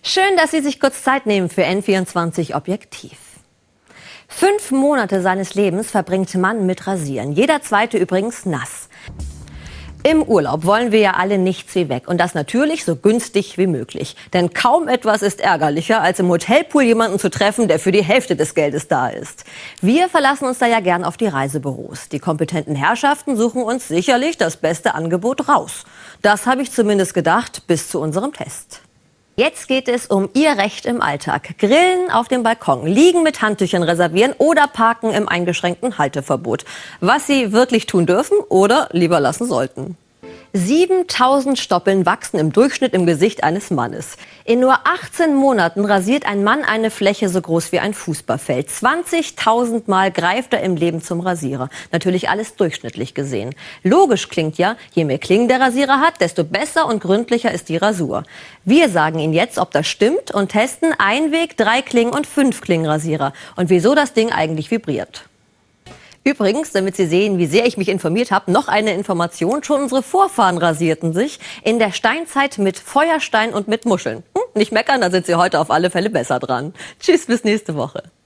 Schön, dass Sie sich kurz Zeit nehmen für N24 Objektiv. 5 Monate seines Lebens verbringt Mann mit Rasieren. Jeder zweite übrigens nass. Im Urlaub wollen wir ja alle nichts wie weg. Und das natürlich so günstig wie möglich. Denn kaum etwas ist ärgerlicher, als im Hotelpool jemanden zu treffen, der für die Hälfte des Geldes da ist. Wir verlassen uns da ja gern auf die Reisebüros. Die kompetenten Herrschaften suchen uns sicherlich das beste Angebot raus. Das habe ich zumindest gedacht, bis zu unserem Test. Jetzt geht es um Ihr Recht im Alltag. Grillen auf dem Balkon, liegen mit Handtüchern reservieren oder parken im eingeschränkten Halteverbot. Was Sie wirklich tun dürfen oder lieber lassen sollten. 7000 Stoppeln wachsen im Durchschnitt im Gesicht eines Mannes. In nur 18 Monaten rasiert ein Mann eine Fläche so groß wie ein Fußballfeld. 20.000 Mal greift er im Leben zum Rasierer. Natürlich alles durchschnittlich gesehen. Logisch klingt ja, je mehr Klingen der Rasierer hat, desto besser und gründlicher ist die Rasur. Wir sagen Ihnen jetzt, ob das stimmt und testen Einweg, 3 Klingen und 5 Klingen Rasierer. Und wieso das Ding eigentlich vibriert. Übrigens, damit Sie sehen, wie sehr ich mich informiert habe, noch eine Information. Schon unsere Vorfahren rasierten sich in der Steinzeit mit Feuerstein und mit Muscheln. Nicht meckern, da sind Sie heute auf alle Fälle besser dran. Tschüss, bis nächste Woche.